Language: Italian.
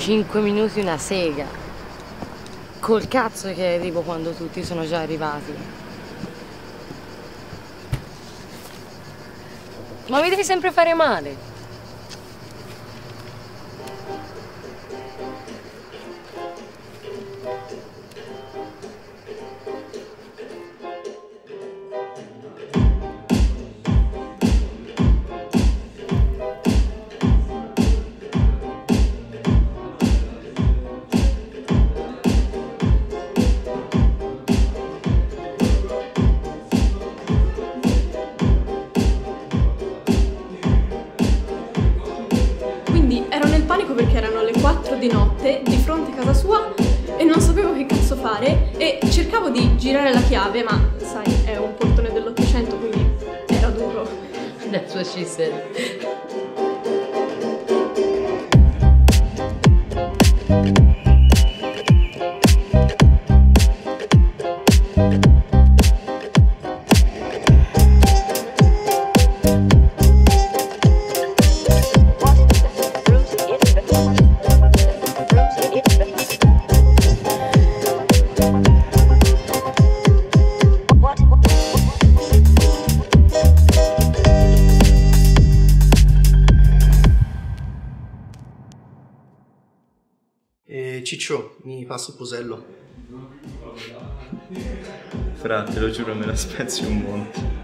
5 minuti una sega. Col cazzo che arrivo quando tutti sono già arrivati. Ma mi devi sempre fare male. Ero nel panico perché erano le 4 di notte di fronte a casa sua e non sapevo che cazzo fare e cercavo di girare la chiave, ma sai, è un portone dell'800, quindi era duro. That's what she said. Ciccio, mi passa il posello? Fra, te lo giuro, me la spezzi un monte.